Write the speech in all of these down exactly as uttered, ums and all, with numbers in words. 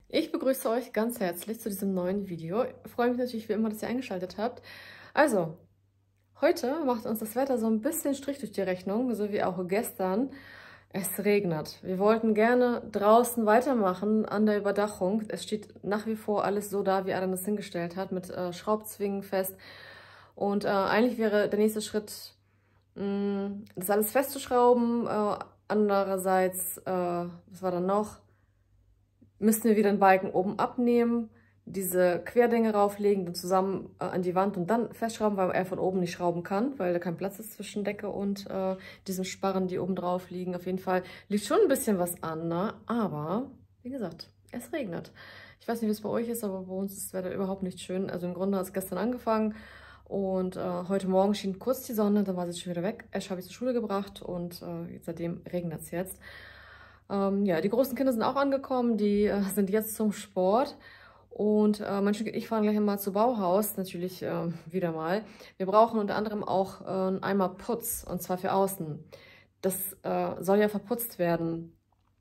Ich begrüße euch ganz herzlich zu diesem neuen Video. Ich freue mich natürlich wie immer, dass ihr eingeschaltet habt. Also, heute macht uns das Wetter so ein bisschen Strich durch die Rechnung, so wie auch gestern. Es regnet. Wir wollten gerne draußen weitermachen an der Überdachung. Es steht nach wie vor alles so da, wie Adam das hingestellt hat, mit äh, Schraubzwingen fest. Und äh, eigentlich wäre der nächste Schritt, mh, das alles festzuschrauben. Äh, andererseits, äh, was war dann noch? Müssten wir wieder den Balken oben abnehmen, diese Querdinge rauflegen, dann zusammen äh, an die Wand und dann festschrauben, weil er von oben nicht schrauben kann, weil da kein Platz ist zwischen Decke und äh, diesen Sparren, die oben drauf liegen. Auf jeden Fall liegt schon ein bisschen was an, ne? Aber wie gesagt, es regnet. Ich weiß nicht, wie es bei euch ist, aber bei uns ist das Wetter überhaupt nicht schön. Also im Grunde hat es gestern angefangen und äh, heute Morgen schien kurz die Sonne, dann war sie schon wieder weg. Ash habe ich zur Schule gebracht und äh, seitdem regnet es jetzt. Ähm, ja, die großen Kinder sind auch angekommen, die äh, sind jetzt zum Sport und äh, mein Stück und ich fahren gleich mal zu Bauhaus, natürlich äh, wieder mal. Wir brauchen unter anderem auch äh, einen Eimer Putz und zwar für außen. Das äh, soll ja verputzt werden,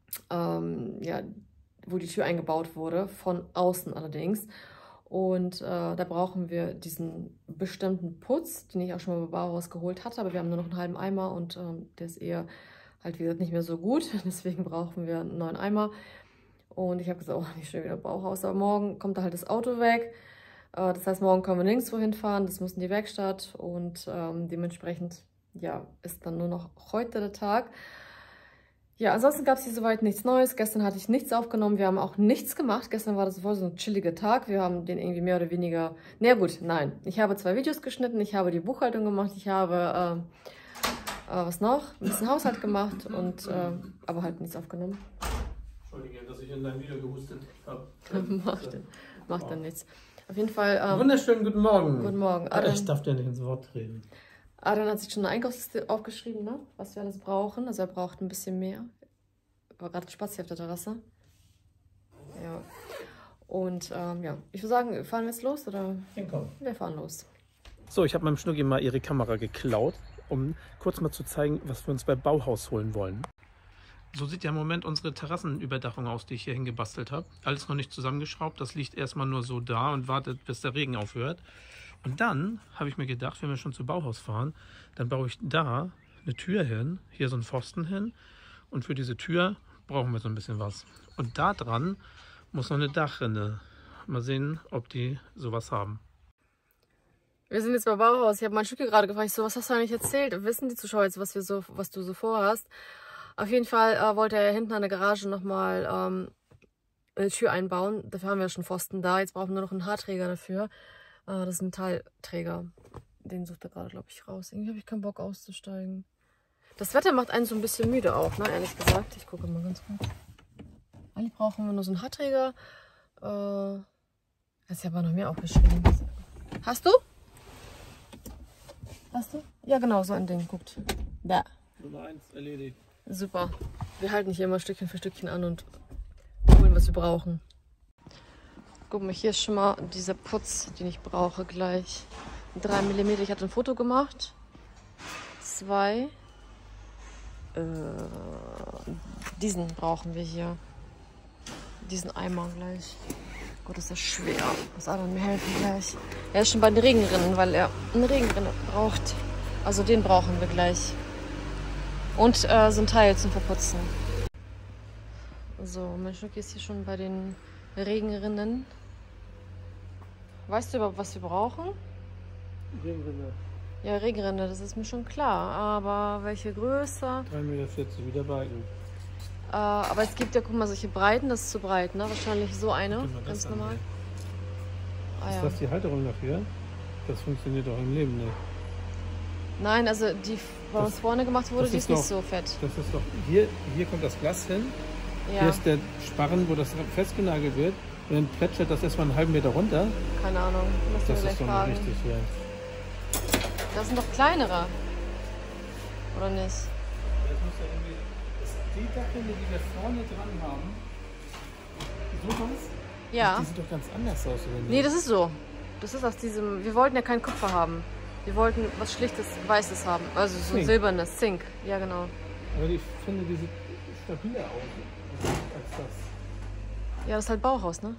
ähm, ja, wo die Tür eingebaut wurde, von außen allerdings. Und äh, da brauchen wir diesen bestimmten Putz, den ich auch schon mal bei Bauhaus geholt hatte, aber wir haben nur noch einen halben Eimer und äh, der ist eher halt, wie gesagt, nicht mehr so gut. Deswegen brauchen wir einen neuen Eimer. Und ich habe gesagt, oh, nicht schon wieder Bauhaus. Aber morgen kommt da halt das Auto weg. Äh, das heißt, morgen können wir nirgendwo hinfahren. Das muss in die Werkstatt. Und ähm, dementsprechend, ja, ist dann nur noch heute der Tag. Ja, ansonsten gab es hier soweit nichts Neues. Gestern hatte ich nichts aufgenommen. Wir haben auch nichts gemacht. Gestern war das voll so ein chilliger Tag. Wir haben den irgendwie mehr oder weniger... Na gut, nein. Ich habe zwei Videos geschnitten. Ich habe die Buchhaltung gemacht. Ich habe... Äh, Äh, was noch? Ein bisschen Haushalt gemacht, und äh, aber halt nichts aufgenommen. Entschuldige, dass ich in deinem Video gehustet habe. macht dann, macht dann nichts. Auf jeden Fall... Ähm, Wunderschönen guten Morgen. Guten Morgen. Adam, ich darf dir nicht ins Wort reden. Adam hat sich schon eine Einkaufsliste aufgeschrieben, ne? Was wir alles brauchen. Also er braucht ein bisschen mehr. War gerade Spaß hier auf der Terrasse. Ja. Und ähm, ja, ich würde sagen, fahren wir jetzt los, oder? Ja, komm. Wir fahren los. So, ich habe meinem Schnucki mal ihre Kamera geklaut, um kurz mal zu zeigen, was wir uns bei Bauhaus holen wollen. So sieht ja im Moment unsere Terrassenüberdachung aus, die ich hier hingebastelt habe. Alles noch nicht zusammengeschraubt, das liegt erstmal nur so da und wartet, bis der Regen aufhört. Und dann habe ich mir gedacht, wenn wir schon zu Bauhaus fahren, dann baue ich da eine Tür hin, hier so einen Pfosten hin. Und für diese Tür brauchen wir so ein bisschen was. Und da dran muss noch eine Dachrinne. Mal sehen, ob die sowas haben. Wir sind jetzt bei Bauhaus. Ich habe mein Stück gerade gefragt, ich so, was hast du eigentlich erzählt? Wissen die Zuschauer jetzt, was, wir so, was du so vorhast? Auf jeden Fall äh, wollte er hinten an der Garage nochmal ähm, eine Tür einbauen. Dafür haben wir schon Pfosten da. Jetzt brauchen wir nur noch einen Haarträger dafür. Äh, das ist ein Teilträger. Den sucht er gerade, glaube ich, raus. Irgendwie habe ich keinen Bock auszusteigen. Das Wetter macht einen so ein bisschen müde auch, ne? Ehrlich gesagt. Ich gucke mal ganz kurz. Eigentlich brauchen wir nur so einen Haarträger. Äh, hast ja aber noch mehr aufgeschrieben. Hast du? Hast du? Ja, genau, so ein Ding. Guckt. Da. Nummer eins erledigt. Super. Wir halten hier immer Stückchen für Stückchen an und holen, was wir brauchen. Guck mal, hier ist schon mal dieser Putz, den ich brauche gleich. drei Millimeter. Ich hatte ein Foto gemacht. Zwei. Äh, diesen brauchen wir hier. Diesen Eimer gleich. Gott, ist das schwer. Muss Adam mir helfen gleich. Er ist schon bei den Regenrinnen, weil er eine Regenrinne braucht. Also den brauchen wir gleich. Und äh, so ein Teil zum Verputzen. So, mein Schnucki ist hier schon bei den Regenrinnen. Weißt du überhaupt, was wir brauchen? Regenrinne. Ja, Regenrinne, das ist mir schon klar. Aber welche Größe? drei Meter vierzig, wieder Balken. Äh, aber es gibt ja, guck mal, solche Breiten, das ist zu breit, ne? Wahrscheinlich so eine, ganz normal. Ah, ja. Ist das die Halterung dafür? Das funktioniert doch im Leben nicht. Nein, also die bei uns vorne gemacht wurde, die ist nicht so fett. Das ist doch, hier, hier kommt das Glas hin, Ja. hier ist der Sparren, wo das festgenagelt wird, und dann plätschert das erstmal einen halben Meter runter. Keine Ahnung, müssen wir Das gleich ist doch fragen. nicht richtig, ja. Das sind doch kleinere, oder nicht? Das muss ja irgendwie, die Dachrinne, die wir vorne dran haben, sowas, Ja. die sieht doch ganz anders aus, oder nicht? Nee, das ist so. Das ist aus diesem, wir wollten ja kein Kupfer haben. Wir wollten was Schlichtes, Weißes haben. Also so ein Zink. silbernes, Zink. Ja, genau. Aber ich finde, die sieht stabiler aus als das. Ja, das ist halt Bauhaus, ne?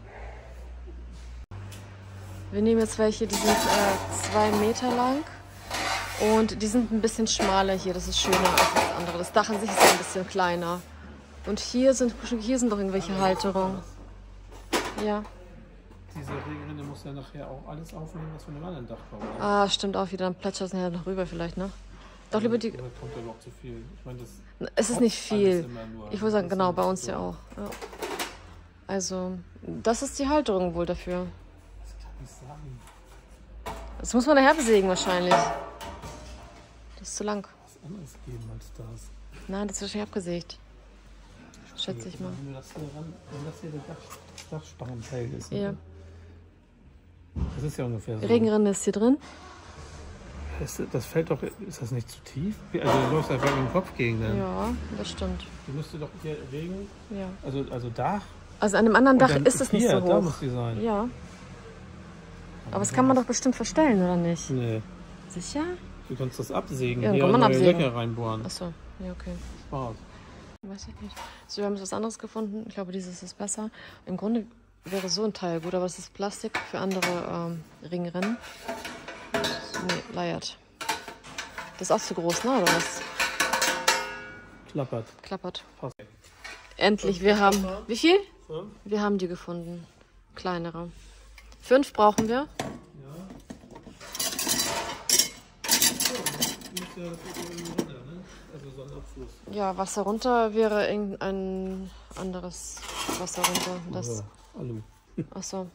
Wir nehmen jetzt welche, die sind äh, zwei Meter lang. Und die sind ein bisschen schmaler hier. Das ist schöner als das andere. Das Dach an sich ist ein bisschen kleiner. Und hier sind, hier sind doch irgendwelche Halterungen. Ja. Diese Regenrinne muss ja nachher auch alles aufnehmen, was von dem anderen Dach kommt. Ah, stimmt auch wieder. Dann plätschert es nachher noch rüber vielleicht, ne? Doch lieber die... Oder kommt da überhaupt zu viel? Ich meine, das es ist nicht viel. Ich würde sagen, genau, bei uns ja auch. Ja. Also, das ist die Halterung wohl dafür. Das kann nicht sein. Das muss man nachher besägen wahrscheinlich. Das ist zu lang. Was anderes geben als das. Nein, das ist wahrscheinlich abgesägt. Schätze ich mal. Wenn das hier, ran, wenn das hier der Dach, Dachsparrenteil ist. Ja. Ne? Das ist ja ungefähr so. Regenrinne ist hier drin. Das, das fällt doch, ist das nicht zu tief? Also du läufst einfach mit dem Kopf gegen den. Ja, das stimmt. Die müsste doch hier Regen, Ja. also, also Dach. Also an dem anderen Dach dann ist es nicht hier, so hoch. Da muss die sein. Ja. Aber das kann man doch bestimmt verstellen, oder nicht? Nee. Sicher? Du kannst das absägen. Ja, hier kann man neue absägen. Löcher reinbohren. Achso, ja, okay. Spaß. Weiß ich nicht. So, wir haben jetzt was anderes gefunden. Ich glaube, dieses ist besser. Im Grunde wäre so ein Teil gut, aber es ist Plastik für andere ähm, Ringrennen. Nee, leiert. Das ist auch zu groß, ne? Oder was? Klappert. Klappert. Passt. Endlich, wir haben... Wie viel? Fünf? Wir haben die gefunden. Kleinere. Fünf brauchen wir. Ja, Wasser runter wäre irgendein anderes Wasser runter. Das. Also, Alu. Achso.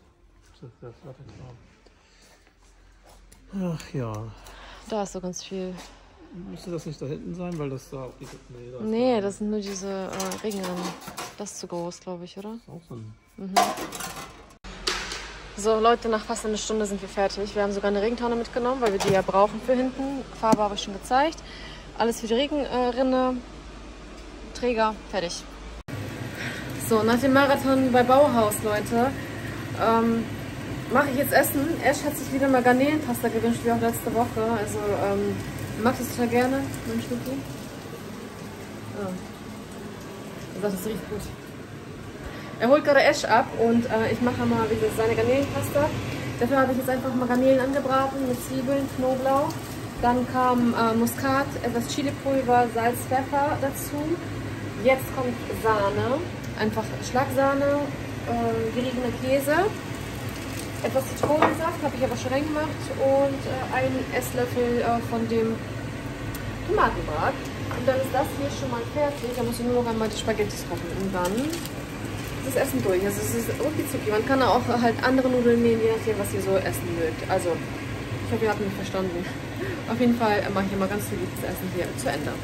Ach ja. Da ist so ganz viel. Müsste das nicht da hinten sein, weil das da auch die. Nee, da Nee, das sind nur diese äh, Regenrinnen. Das ist zu groß, glaube ich, oder? ist auch so ein. Mhm. So, Leute, nach fast einer Stunde sind wir fertig. Wir haben sogar eine Regentonne mitgenommen, weil wir die ja brauchen für hinten. Farbe habe ich schon gezeigt. Alles für die Regenrinne. Träger, fertig. So, nach dem Marathon bei Bauhaus, Leute, ähm, mache ich jetzt Essen. Ash hat sich wieder mal Garnelenpasta gewünscht, wie auch letzte Woche. Also, ähm, mag das total gerne, mein Schnucki. Ja. Er sagt, es riecht gut. Er holt gerade Ash ab und äh, ich mache mal wieder seine Garnelenpasta. Dafür habe ich jetzt einfach mal Garnelen angebraten mit Zwiebeln, Knoblauch. Dann kam äh, Muskat, etwas Chilipulver, Salz, Pfeffer dazu. Jetzt kommt Sahne, einfach Schlagsahne, äh, geriebener Käse, etwas Zitronensaft, habe ich aber schon reingemacht und äh, einen Esslöffel äh, von dem Tomatenmark. Und dann ist das hier schon mal fertig. Da muss ich nur noch einmal die Spaghettis kochen und dann ist das Essen durch. Also es ist okay zucki. Man kann auch halt andere Nudeln nehmen, je nachdem, was ihr so essen mögt. Also ich hoffe, ihr habt mich verstanden. Auf jeden Fall mache ich immer ganz viel gutes Essen hier zu Ende.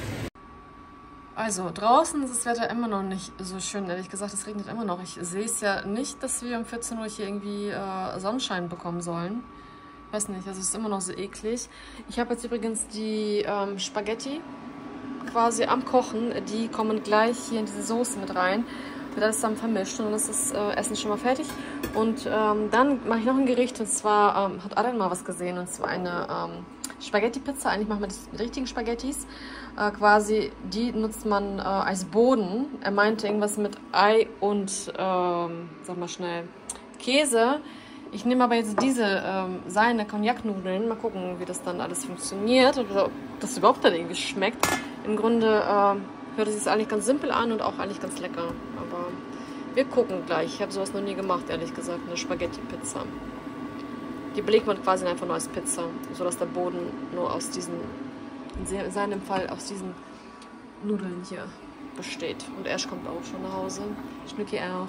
Also draußen ist das Wetter immer noch nicht so schön, ehrlich gesagt, es regnet immer noch. Ich sehe es ja nicht, dass wir um vierzehn Uhr hier irgendwie äh, Sonnenschein bekommen sollen. Ich weiß nicht, also es ist immer noch so eklig. Ich habe jetzt übrigens die ähm, Spaghetti quasi am Kochen. Die kommen gleich hier in diese Soße mit rein. Wird alles zusammen vermischt und dann ist das äh, Essen schon mal fertig. Und ähm, dann mache ich noch ein Gericht und zwar ähm, hat Adrian mal was gesehen und zwar eine ähm, Spaghetti-Pizza. Eigentlich machen wir das mit richtigen Spaghettis. Äh, quasi, die nutzt man äh, als Boden. Er meinte irgendwas mit Ei und, ähm, sag mal schnell, Käse. Ich nehme aber jetzt diese, ähm, seine Cognac-Nudeln. Mal gucken, wie das dann alles funktioniert. Oder ob das überhaupt dann irgendwie schmeckt. Im Grunde äh, hört es sich eigentlich ganz simpel an und auch eigentlich ganz lecker. Aber wir gucken gleich. Ich habe sowas noch nie gemacht, ehrlich gesagt. Eine Spaghetti-Pizza. Die belegt man quasi einfach nur als Pizza. Sodass der Boden nur aus diesen, in seinem Fall aus diesen Nudeln hier besteht. Und Ash kommt auch schon nach Hause. Schnucki auch.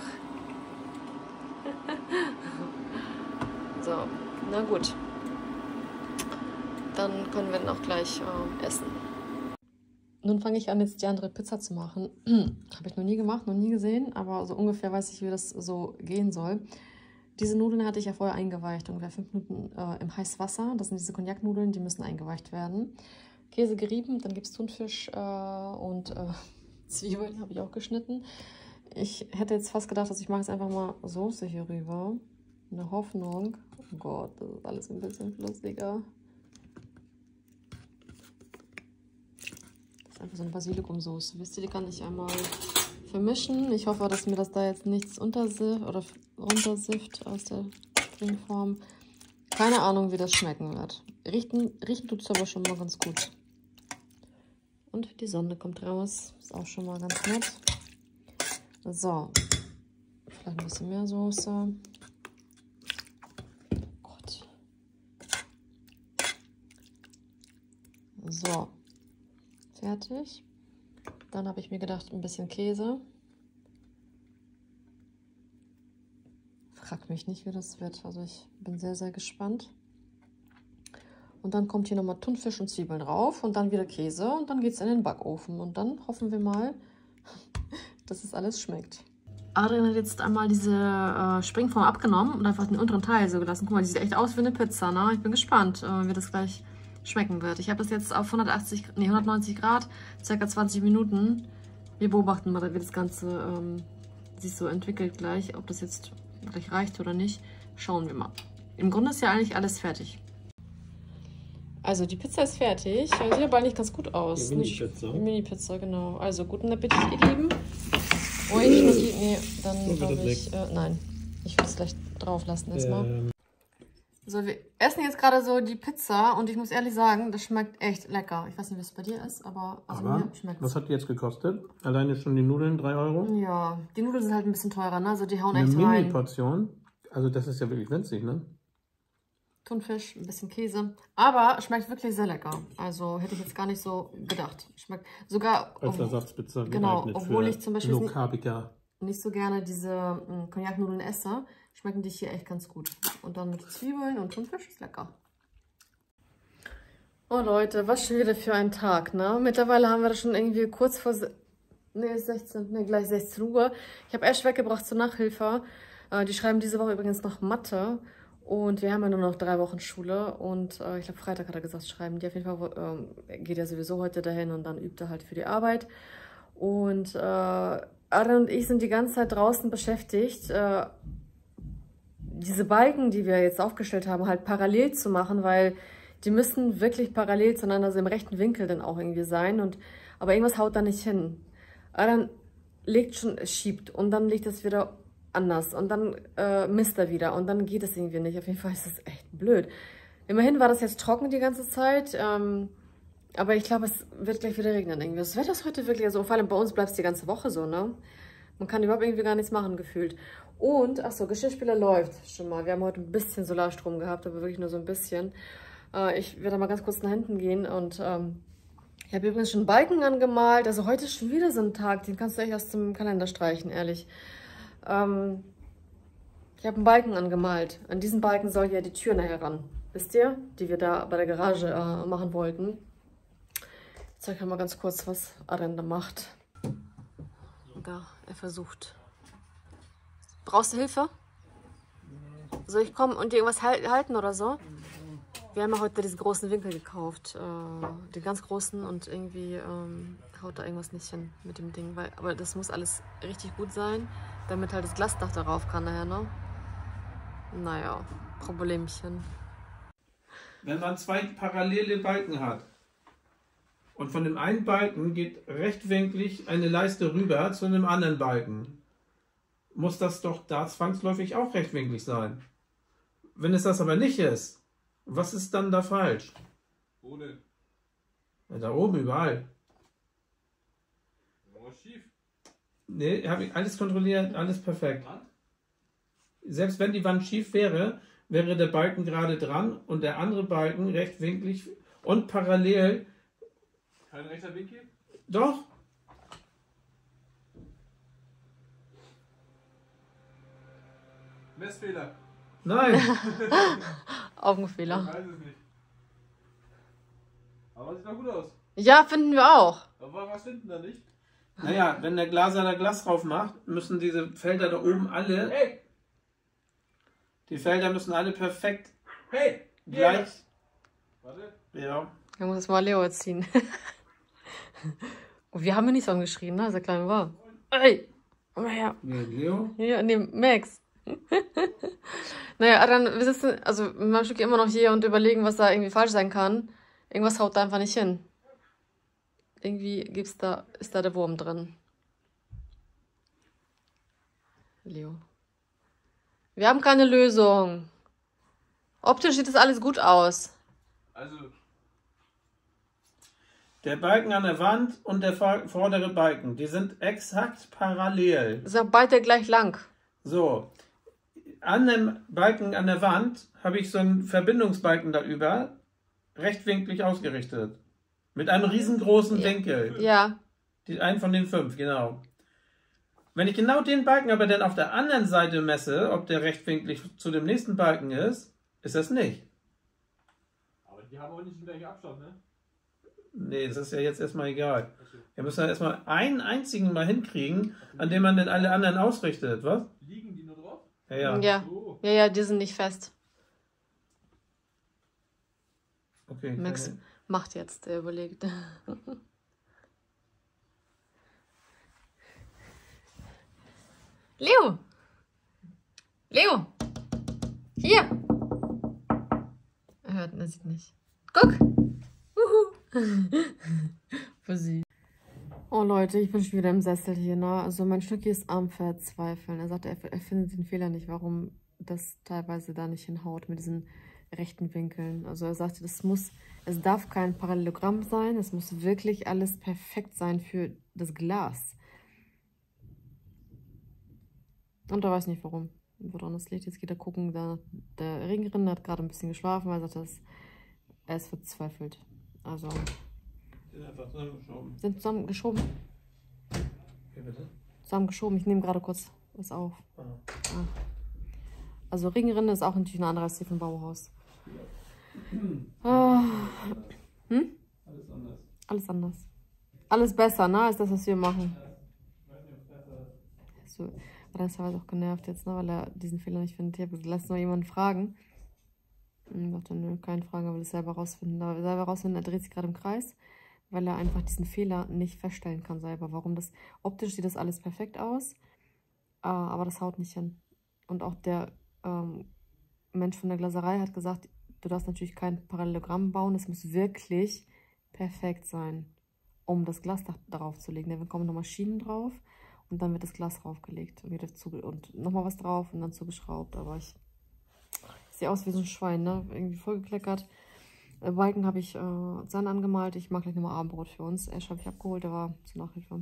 So, na gut. Dann können wir dann auch gleich äh, essen. Nun fange ich an, jetzt die andere Pizza zu machen. Habe ich noch nie gemacht, noch nie gesehen, aber so ungefähr weiß ich, wie das so gehen soll. Diese Nudeln hatte ich ja vorher eingeweicht, ungefähr fünf Minuten äh, im heißen Wasser. Das sind diese Cognac-Nudeln, die müssen eingeweicht werden. Käse gerieben, dann gibt es Thunfisch äh, und äh, Zwiebeln habe ich auch geschnitten. Ich hätte jetzt fast gedacht, dass ich mache jetzt einfach mal Soße hier rüber. Eine Hoffnung. Oh Gott, das ist alles ein bisschen flüssiger. Das ist einfach so eine Basilikumsoße. Wisst ihr, die kann ich einmal vermischen. Ich hoffe, dass mir das da jetzt nichts untersifft oder runtersifft aus der Springform. Keine Ahnung, wie das schmecken wird. Riechen, riechen tut es aber schon mal ganz gut. Und die Sonne kommt raus. Ist auch schon mal ganz nett. So. Vielleicht ein bisschen mehr Soße. Gott. So. Fertig. Dann habe ich mir gedacht, ein bisschen Käse. Frag mich nicht, wie das wird. Also ich bin sehr, sehr gespannt. Und dann kommt hier nochmal Thunfisch und Zwiebeln drauf und dann wieder Käse und dann geht es in den Backofen. Und dann hoffen wir mal, dass es alles schmeckt. Adrian hat jetzt einmal diese äh, Springform abgenommen und einfach den unteren Teil so gelassen. Guck mal, die sieht echt aus wie eine Pizza, ne? Ich bin gespannt, äh, wie das gleich schmecken wird. Ich habe das jetzt auf hundertachtzig, nee, hundertneunzig Grad, circa zwanzig Minuten. Wir beobachten mal, wie das Ganze ähm, sich so entwickelt gleich. Ob das jetzt gleich reicht oder nicht, schauen wir mal. Im Grunde ist ja eigentlich alles fertig. Also die Pizza ist fertig. Sieht aber eigentlich ganz gut aus. Die Mini-Pizza. Mini-Pizza, genau. Also guten Appetit, ihr Lieben. Oh, ich schnucki. Nee, dann glaube ich. Äh, nein, ich will es gleich drauf lassen erstmal. Ähm. So, wir essen jetzt gerade so die Pizza und ich muss ehrlich sagen, das schmeckt echt lecker. Ich weiß nicht, wie es bei dir ist, aber, also aber mir schmeckt es. Was hat die jetzt gekostet? Alleine schon die Nudeln, drei Euro? Ja, die Nudeln sind halt ein bisschen teurer, ne? Also die hauen Eine echt rein. Mini-Portion. Also das ist ja wirklich winzig, ne? Thunfisch, ein bisschen Käse. Aber schmeckt wirklich sehr lecker. Also hätte ich jetzt gar nicht so gedacht. Schmeckt sogar... Als Ersatzpizza genau, obwohl ich zum Beispiel Low-Carbiger nicht so gerne diese mh, Cognac-Nudeln esse, schmecken die hier echt ganz gut. Und dann mit Zwiebeln und Thunfisch ist lecker. Oh Leute, was schon wieder für ein Tag, ne? Mittlerweile haben wir das schon irgendwie kurz vor... Ne, sechzehn, ne, gleich sechzehn Uhr. Ich habe Ash weggebracht zur Nachhilfe. Äh, die schreiben diese Woche übrigens noch Mathe. Und wir haben ja nur noch drei Wochen Schule und äh, ich glaube, Freitag hat er gesagt, schreiben die auf jeden Fall, äh, geht er sowieso heute dahin und dann übt er halt für die Arbeit. Und äh, Adrian und ich sind die ganze Zeit draußen beschäftigt, äh, diese Balken, die wir jetzt aufgestellt haben, halt parallel zu machen, weil die müssen wirklich parallel zueinander, also im rechten Winkel dann auch irgendwie sein. Und, aber irgendwas haut da nicht hin. Adrian legt schon, schiebt und dann legt es wieder anders und dann äh, misst er wieder und dann geht es irgendwie nicht. Auf jeden Fall ist das echt blöd. Immerhin war das jetzt trocken die ganze Zeit, ähm, aber ich glaube, es wird gleich wieder regnen irgendwie. Das Wetter ist heute wirklich, also vor allem bei uns bleibt es die ganze Woche so, ne? Man kann überhaupt irgendwie gar nichts machen, gefühlt. Und, achso, Geschirrspüler läuft schon mal. Wir haben heute ein bisschen Solarstrom gehabt, aber wirklich nur so ein bisschen. Äh, ich werde mal ganz kurz nach hinten gehen und ähm, ich habe übrigens schon Balken angemalt. Also heute ist schon wieder so ein Tag, den kannst du echt aus dem Kalender streichen, ehrlich. Ähm, ich habe einen Balken angemalt. An diesen Balken soll ja die Tür nachher ran. Wisst ihr? Die wir da bei der Garage äh, machen wollten. Ich zeige euch mal ganz kurz, was Adrian da macht. Da, er versucht. Brauchst du Hilfe? Soll ich kommen und dir irgendwas halten oder so? Wir haben ja heute diesen großen Winkel gekauft. Äh, den ganz großen und irgendwie ähm, haut da irgendwas nicht hin mit dem Ding. Weil, aber das muss alles richtig gut sein, damit halt das Glasdach darauf kann nachher, ne? Naja, Problemchen. Wenn man zwei parallele Balken hat und von dem einen Balken geht rechtwinklig eine Leiste rüber zu einem anderen Balken, muss das doch da zwangsläufig auch rechtwinklig sein. Wenn es das aber nicht ist, was ist dann da falsch? Wo denn? Ja, da oben überall. War was schief? Ne, habe ich alles kontrolliert, alles perfekt. Selbst wenn die Wand schief wäre, wäre der Balken gerade dran und der andere Balken rechtwinklig und parallel. Kein rechter Winkel? Doch. Messfehler. Nein. Augenfehler. Ich weiß es nicht. Aber sieht doch gut aus. Ja, finden wir auch. Aber was finden da nicht? Naja, wenn der Glaser da Glas drauf macht, müssen diese Felder da oben alle. Hey! Die Felder müssen alle perfekt Hey! gleich. Warte. Ja. Ich muss das mal Leo erziehen. Und wir haben ja nicht so angeschrien, ne? Als der Kleine war. Ey! Komm mal her. Nee, Leo? Ja, nee, Max. Naja, dann, wir sitzen, also wir haben immer noch hier und überlegen, was da irgendwie falsch sein kann. Irgendwas haut da einfach nicht hin. Irgendwie gibt's da, ist da der Wurm drin. Leo. Wir haben keine Lösung. Optisch sieht das alles gut aus. Also, Der Balken an der Wand und der vor- vordere Balken, die sind exakt parallel. Ist ja beide gleich lang. So, an dem Balken an der Wand habe ich so einen Verbindungsbalken da über, rechtwinklig ausgerichtet. Mit einem riesengroßen Ja. Winkel. Ja. Die, einen von den fünf, genau. Wenn ich genau den Balken aber dann auf der anderen Seite messe, ob der rechtwinklig zu dem nächsten Balken ist, ist das nicht. aber die haben auch nicht den gleichen Abstand, ne? Nee, das ist ja jetzt erstmal egal. Wir müssen ja erstmal einen einzigen mal hinkriegen, an dem man dann alle anderen ausrichtet, was? Liegen die nur drauf? Ja, ja. Ja. So. Ja, ja, die sind nicht fest. Okay. Max keine- macht jetzt, der überlegt. Leo! Leo! Hier! Er hört, er sieht nicht. Guck! Uhu. Für sie. Oh Leute, ich bin schon wieder im Sessel hier, ne? Also mein Schnucki ist am Verzweifeln. Er sagt, er, er findet den Fehler nicht, warum das teilweise da nicht hinhaut mit diesen rechten Winkeln. Also er sagte, das muss, es darf kein Parallelogramm sein, es muss wirklich alles perfekt sein für das Glas. Und er weiß nicht warum. Woran das liegt. Jetzt geht er gucken. Da, der Ringrinder hat gerade ein bisschen geschlafen, weil er sagt, dass er ist verzweifelt. Also, Die sind einfach zusammengeschoben. sind zusammengeschoben. Wie bitte? Zusammengeschoben. Ich nehme gerade kurz was auf. Ah. Ah. Also Ringrinne ist auch natürlich eine andere als die vom Bauhaus. Ah. Hm? Alles anders. Alles anders. Alles besser, ne? Als das, was wir machen. Ich weiß nicht, ob es besser ist. So, aber das war halt auch genervt jetzt, ne? Weil er diesen Fehler nicht findet. Ich habe gesagt, lass noch jemanden fragen. Und dachte, nö, keinen fragen, er will es selber rausfinden. Aber selber rausfinden, er dreht sich gerade im Kreis, weil er einfach diesen Fehler nicht feststellen kann selber. Warum das, optisch sieht das alles perfekt aus, äh, aber das haut nicht hin. Und auch der ähm, Mensch von der Glaserei hat gesagt, du darfst natürlich kein Parallelogramm bauen, es muss wirklich perfekt sein, um das Glas da, darauf zu legen. Dann kommen noch Maschinen drauf und dann wird das Glas draufgelegt und wieder zu, und nochmal was drauf und dann zugeschraubt. Aber ich sehe aus wie so ein Schwein, ne? Irgendwie vollgekleckert. Äh, Balken habe ich äh, Sahne angemalt. Ich mache gleich nochmal Abendbrot für uns. Ash habe ich abgeholt, der war zur Nachhilfe.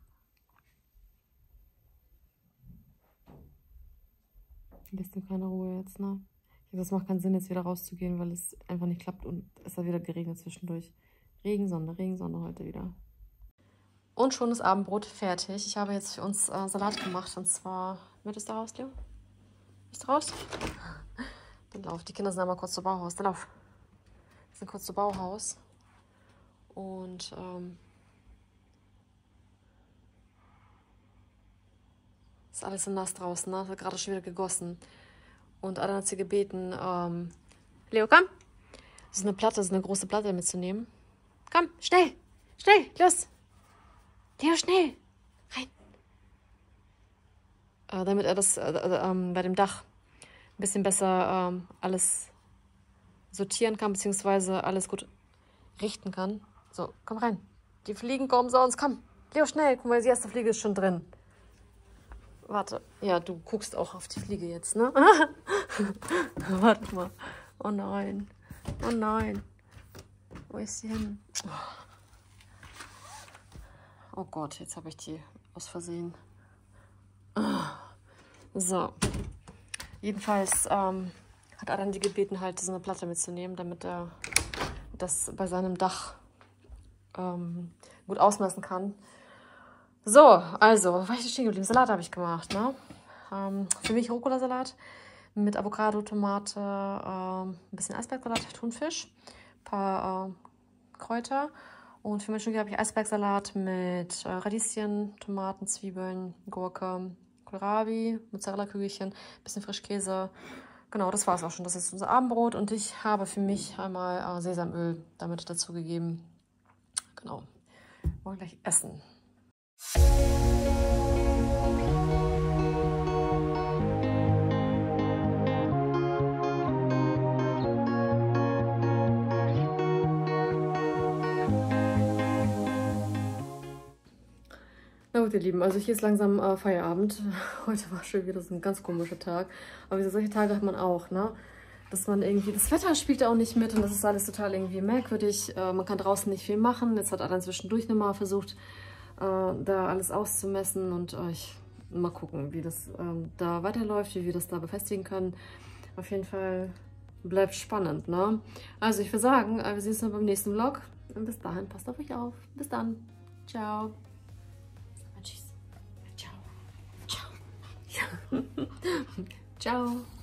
Lässt ihm keine Ruhe jetzt, ne? Ich glaube, das macht keinen Sinn, jetzt wieder rauszugehen, weil es einfach nicht klappt und es hat wieder geregnet zwischendurch. Regensonne, Regensonne heute wieder. Und schon ist Abendbrot fertig. Ich habe jetzt für uns äh, Salat gemacht und zwar... Möchtest du raus, Leo? Bist du raus? Dann lauf. Die Kinder sind einmal kurz zu Bauhaus. Dann lauf. Wir sind kurz zu Bauhaus. Und ähm, ist alles so nass draußen, ne? Wird gerade schon wieder gegossen. Und Adam hat sie gebeten, ähm, Leo, komm. Das ist eine Platte, das ist eine große Platte mitzunehmen. Komm, schnell, schnell, los. Leo, schnell, rein. Äh, damit er das äh, äh, äh, bei dem Dach ein bisschen besser ähm, alles sortieren kann, beziehungsweise alles gut richten kann. So, komm rein. Die Fliegen kommen sonst. Komm, Leo, schnell. Guck mal, die erste Fliege ist schon drin. Warte. Ja, du guckst auch auf die Fliege jetzt, ne? Warte mal. Oh nein. Oh nein. Wo ist sie hin? Oh Gott, jetzt habe ich die aus Versehen. So. Jedenfalls ähm, hat Adam die gebeten, halt so eine Platte mitzunehmen, damit er das bei seinem Dach ähm, gut ausmessen kann. So, also, war ich stehen geblieben? Salat habe ich gemacht, ne? Ähm, für mich Rucola-Salat mit Avocado, Tomate, ähm, ein bisschen Eisbergsalat, Thunfisch, ein paar äh, Kräuter. Und für mein Stück habe ich Eisbergsalat mit äh, Radieschen, Tomaten, Zwiebeln, Gurke, Kohlrabi, Mozzarella-Kügelchen, bisschen Frischkäse. Genau, das war es auch schon. Das ist unser Abendbrot. Und ich habe für mich einmal äh, Sesamöl damit dazu gegeben. Genau. Wollen gleich essen. Na gut, ihr Lieben, also hier ist langsam äh, Feierabend. Heute war schon wieder so ein ganz komischer Tag. Aber wie solche Tage hat man auch, ne? Dass man irgendwie, das Wetter spielt auch nicht mit und das ist alles total irgendwie merkwürdig. Äh, man kann draußen nicht viel machen. Jetzt hat Adam zwischendurch nochmal versucht, äh, da alles auszumessen und äh, ich mal gucken, wie das ähm, da weiterläuft, wie wir das da befestigen können. Auf jeden Fall bleibt spannend, ne? Also ich würde sagen, wir sehen uns dann beim nächsten Vlog. Und bis dahin, passt auf euch auf. Bis dann. Ciao. Tschüss. Ciao. Ciao. Ciao.